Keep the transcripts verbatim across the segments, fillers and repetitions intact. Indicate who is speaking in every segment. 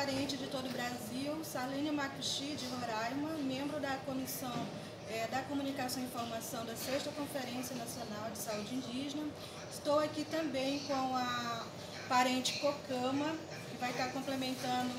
Speaker 1: parente de todo o Brasil, Sarlene Makushi, de Roraima, membro da Comissão é, da Comunicação e Informação da sexta Conferência Nacional de Saúde Indígena. Estou aqui também com a parente Cocama, que vai estar complementando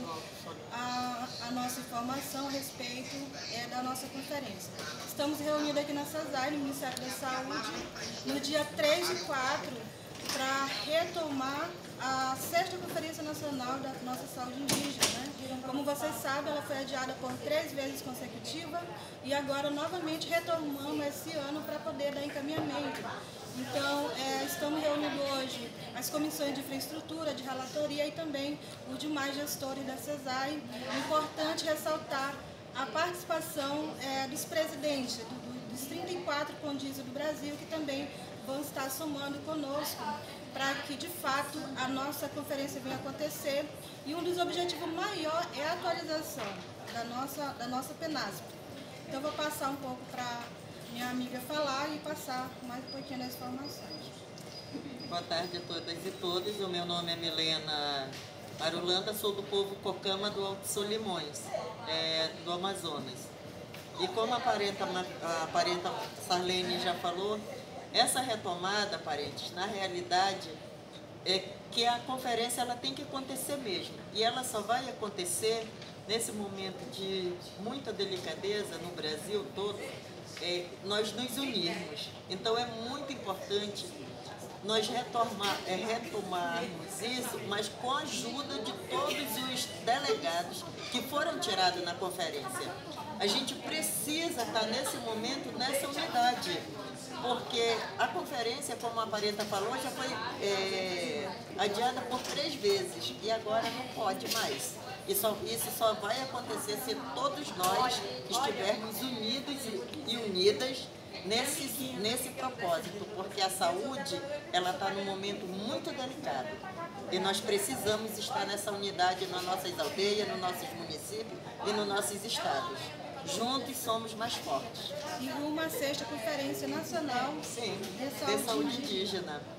Speaker 1: a, a nossa informação a respeito é, da nossa conferência. Estamos reunidos aqui na SASAI, no Ministério da Saúde, no dia três e quatro, para retomar a sexta Conferência Nacional da nossa Saúde Indígena. Né? Como vocês sabem, ela foi adiada por três vezes consecutiva e agora novamente retomamos esse ano para poder dar encaminhamento. Então, é, estamos reunindo hoje as comissões de infraestrutura, de relatoria e também os demais gestores da SASAI. É importante ressaltar a participação é, dos presidentes do, do, dos trinta e quatro condizes do Brasil, que também vão estar somando conosco para que, de fato, a nossa conferência venha acontecer. E um dos objetivos maiores é a atualização da nossa, da nossa PENASP. Então, vou passar um pouco para minha amiga falar e passar mais um pouquinho das informações.
Speaker 2: Boa tarde a todas e todos. O meu nome é Milena Arulanda, sou do povo Cocama do Alto Solimões, é, do Amazonas. E como a parenta, a parenta Sarlene já falou, essa retomada, parentes, na realidade, é que a conferência ela tem que acontecer mesmo. E ela só vai acontecer nesse momento de muita delicadeza no Brasil todo, é, nós nos unirmos. Então é muito importante nós retomar, é, retomarmos isso, mas com a ajuda de todos os delegados que foram tirados na conferência. A gente precisa estar nesse momento, nessa unidade, porque a conferência, como a parenta falou, já foi é, adiada por três vezes e agora não pode mais. E só, isso só vai acontecer se todos nós estivermos unidos e unidas nesse, nesse propósito, porque a saúde ela está num momento muito delicado e nós precisamos estar nessa unidade nas nossas aldeias, nos nossos municípios e nos nossos estados. Juntos somos mais fortes.
Speaker 1: E rumo à sexta Conferência Nacional
Speaker 2: Sim,
Speaker 1: de Saúde,
Speaker 2: de saúde indígena.